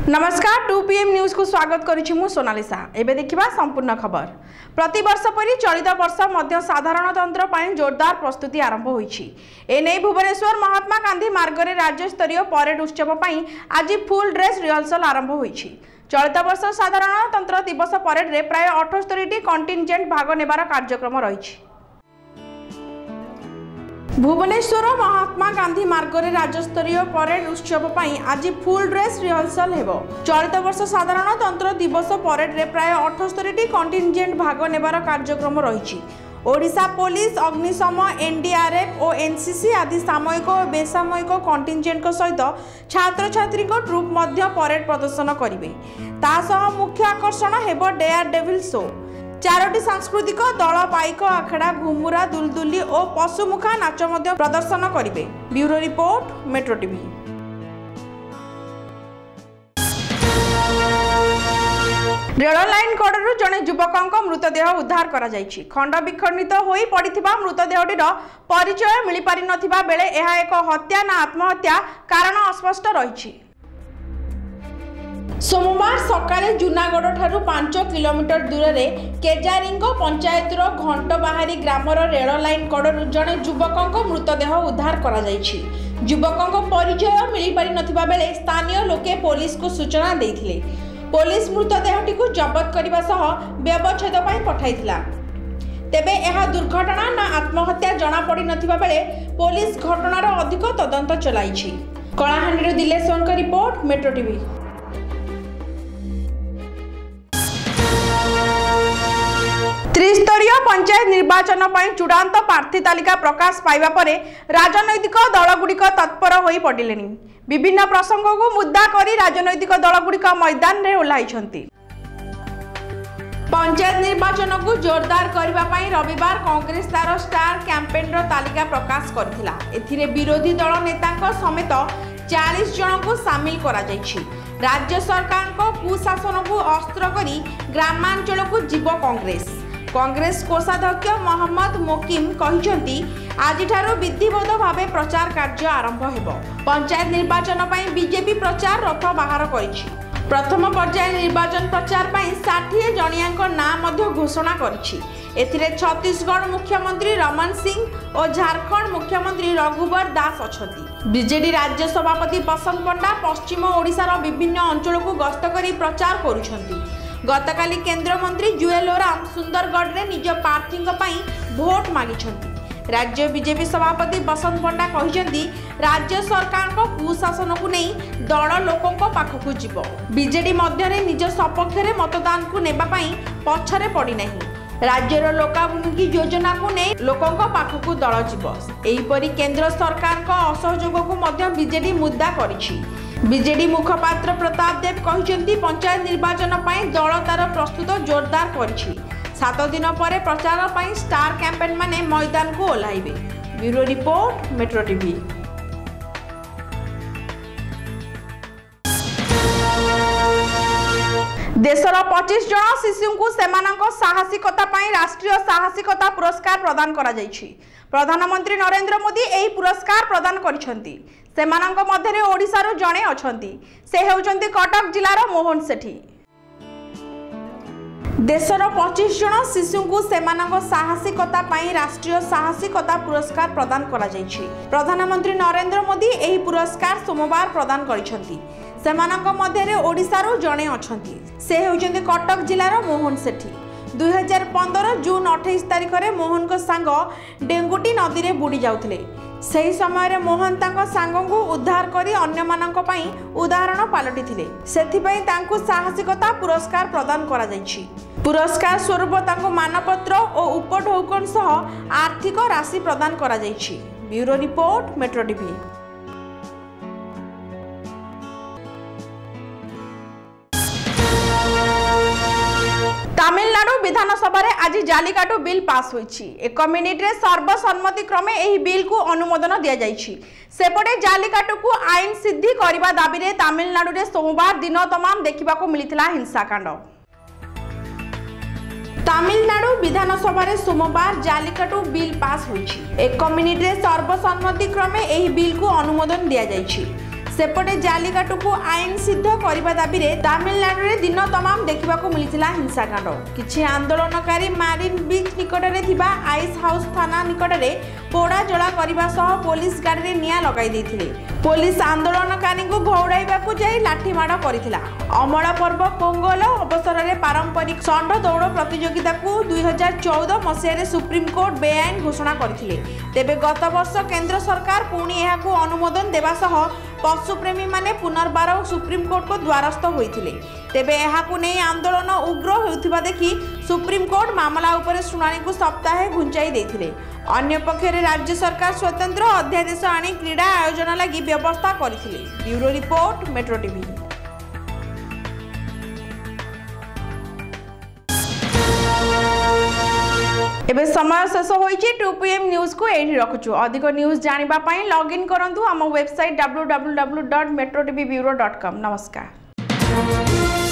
नमस्कार 2 PM news को स्वागत करुछि मु सोनालिसा। एबे देखिबा संपूर्ण खबर। प्रति वर्ष परि चलित वर्ष मध्य साधारणतंत्र ପାଇଁ जोरदार प्रस्तुति आरंभ होईछि। एने भुवनेश्वर महात्मा गांधी मार्ग रे राज्य स्तरीय परेड उत्सव ପାଇଁ आज फुल ड्रेस रिहर्सल आरंभ होईछि। चलित वर्ष साधारणतंत्र दिवस परेड रे प्राय 78 टी कंटिनजेंट भाग नेबार कार्यक्रम रहिछि। भुवनेश्वर महात्मा गांधी मार्ग रे राज्य स्तरीय परेड उत्सव ପାଇଁ आज फुल ड्रेस रिहर्सल हेबो। चलित वर्ष साधारणतंत्र दिवस परेड रे प्राय 78 टी कंटिनजेंट भाग नेबार कार्यक्रम रहिछि। ओडिशा पुलिस अग्निशम एनडीआरएफ और एनसीसी आदि सामयिक और बेसामयिक कंटिनजेंट सहित छात्र छात्री ट्रुप मध्य परेड प्रदर्शन करिवे। तासह मुख्य आकर्षण हेबो डेयर डेविल शो। 4टी सांस्कृतिक दल पाइक आखड़ा घुमुरा दुलदुली और पशुमुखा नाच मध्य प्रदर्शन करिवे। Bureau report metro TV. Rail line कड़ू जड़े युवकों मृतदेह उद्धार करा जायछि। खंड विखंडित होई पड़िथिबा मृतदेहटीर परिचय मिली पारि नथिबा बेले एहा एक हत्या ना आत्महत्या कारण अस्पष्ट रहिछि। सोमवार सकाळे जूनागढ़ ठारू 5 किलोमीटर दूर रे केजारिंग पंचायतर घंटबाहारी ग्रामर रेल लाइन कड़ू जड़े युवकों मृतदेह उद्धार करा जायछि। युवकों परिचय मिली पारि नथिबा बेले स्थानीय लोके पुलिस को सूचना देइथिले। पुलिस मृतदेहटी को जबत करबा सह व्यवच्छेद पई पठाइथिला। तेबे एहा दुर्घटना ना आत्महत्या जना पड़ी नथिबा बेले पुलिस घटनार अधिक तदंत चलाइछि। Kalahandi Dileshwar report metro TV. त्रिस्तरीय पंचायत निर्वाचन पर चूड़ांत प्रार्थी तालिका प्रकाश पाइबा परे राजनैतिक दलगुड़िक तत्पर होई पड़िलेनी। विभिन्न प्रसंग को मुद्दा करी राजनैतिक दलगुड़िक मैदान रे ओह्लाइछंती। पंचायत निर्वाचन को जोरदार करबा पई रविवार कांग्रेस तार स्टार कैंपेन रो तालिका प्रकाश करथिला। एथिरे विरोधी दल नेतांक समेत 40 जन को शामिल करा जायछि। राज्य सरकार को कुशासन को अस्त्र करी ग्रामांचल को जीव कांग्रेस कोषाध्यक्ष मोहम्मद मोकिम कहिसंती आज ठारो विधिवत भावे प्रचार कार्य आरंभ हेबो। पंचायत निर्वाचन पई बीजेपी प्रचार रथ बाहर करिछि। प्रथम पर्याय निर्वाचन प्रचार पई 60 जणियांक नाम मध्य घोषणा करिछि। एथिरे छत्तीसगढ़ मुख्यमंत्री रमन सिंह और झारखंड मुख्यमंत्री रघुवर दास अछंती। बीजेडी राज्य सभापति बसंत पंडा पश्चिम ओडिशार विभिन्न अंचल को गस्त करी प्रचार करुछंती। गतकाली केंद्र मंत्री जुएल ओराम सुंदरगढ़ रे निज प्रार्थी भोट मागिछंती। राज्य बीजेपी सभापति बसंत पंडा कहिसंती राज्य सरकार को कुशासन को नहीं दल लोकों पाखकु जीव। बीजेडी मध्य रे निज सपक्ष रे मतदान को नेबा पई पछरे पड़ी नहीं। राज्यर लोकाभिमुखी योजना को नहीं लोकों पाखकु दल जीव। एहीपरि केंद्र सरकार को असहयोग को मध्य बीजेडी मुद्दा करिछि। बीजेडी मुखपात्र प्रताप देव कहिसंती पंचायत निर्वाचन पई दल तार प्रस्तुत जोरदार करिछि। 7 दिन पर प्रचार पई स्टार कैंपेन माने मैदान को ओह्लाइबे। Bureau report metro TV. देशर 25 जन शिशु को सेमानक साहसिकता पई राष्ट्रीय साहसिकता पुरस्कार प्रदान करा जायछि। प्रधानमंत्री नरेंद्र मोदी एही पुरस्कार प्रदान करिसंती। सेमानक मध्यरे ओडिशारो जणे अछंती। से हेउचंती कटक जिल्लार मोहन सेठी। देशर 25 जन शिशु को सेमानक साहसिकता पई राष्ट्रीय साहसिकता पुरस्कार प्रदान करा जायछि। प्रधानमंत्री नरेंद्र मोदी एही पुरस्कार सोमवार प्रदान करिसंती। सेमानक मध्यरे ओडिशारो जणे अछंती। से हेउचंती कटक जिल्लार मोहन सेठी। 2015 जून 28 तारिख रे मोहन को सांग डेंगुटी नदी रे बुडी जाउथिले। सही समय रे मोहन तांको सांगो को उद्धार करी अन्य मानक पई उदाहरण पालटी थिले। सेथि पई तांको साहसिकता पुरस्कार प्रदान करा जायछि। पुरस्कार स्वरूप तांको मानपत्र और उपढौकन सह आर्थिक राशि प्रदान करा जायछि। Bureau report metro TV. Tamil Nadu विधानसभा रे आज जालिकाटु बिल पास होईछि। 1 मिनिट रे सर्वसम्मति क्रमे एही बिल को अनुमोदन दिया जायछि। सेपटे जालिकाटु को आईन सिद्धि करबा दाबी रे तमिलनाडु रे सोमवार दिन तमाम देखिबा को मिलिथिला हिंसाकांड। तमिलनाडु विधानसभा रे सोमवार जालिकाटु बिल पास होईछि। 1 मिनिट रे सर्वसम्मति क्रमे एही बिल को अनुमोदन दिया जायछि। सेपटे जालिकाटू को आईन सिद्ध करने दाबी में तमिलनाडु में दिन तमाम देखा मिलता हिंसाकांड। किछि आंदोलनकारी मारिन बीच निकट में आइस हाउस थाना निकट में पोड़ा जला करने सह पुलिस गाड़ी में निआं लगाई देथिले। पुलिस आंदोलनकारी को घौड़ाइबा जाई लाठीमाड़ करथिला। अमल पर्व पोंगल अवसर में पारंपरिक षंढ दौड़ प्रतियोगिता को 2014 मसीह सुप्रीम कोर्ट बेआईन घोषणा करथिले। तेबे गत वर्ष केंद्र सरकार पुणी एहाकू अनुमोदन देवा सह पशुप्रेमी माने पुनर्बार सुप्रीम कोर्ट को द्वारस्थ होइथिले। तेबे एहाकू नै आंदोलन उग्र होउथिबा देखि सुप्रीम कोर्ट मामला उपरे शुणाणी को सप्ताहे घुंचाई देथिले। अन्य पक्षरे राज्य सरकार स्वतंत्र अध्यादेश आनी क्रीड़ा आयोजन लगी व्यवस्था करथिले। Bureau report metro TV. एबे समय शेष होइछि 2 PM न्यूज को एठी रखुछु। अधिक न्यूज जानिबा पई लॉगिन करंतु हम वेबसाइट www.metrotvbureau.com। नमस्कार।